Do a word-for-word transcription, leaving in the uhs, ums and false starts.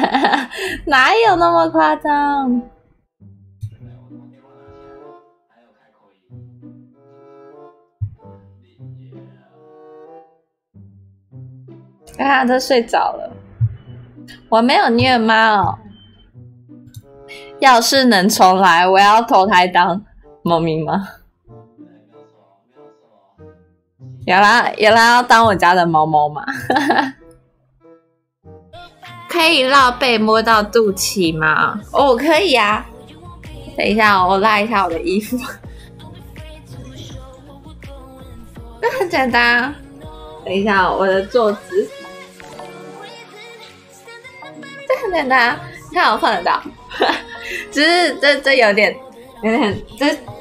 哪有那么夸张？刚刚都睡着了，我没有虐猫。要是能重来，我要投胎当猫咪吗？有啦有啦，要当我家的猫猫吗？可以绕背摸到肚脐吗？哦，可以啊。等一下，我拉一下我的衣服。那很简单。等一下，我的坐姿。这很简单，你看我换得到。只是这这有点有点这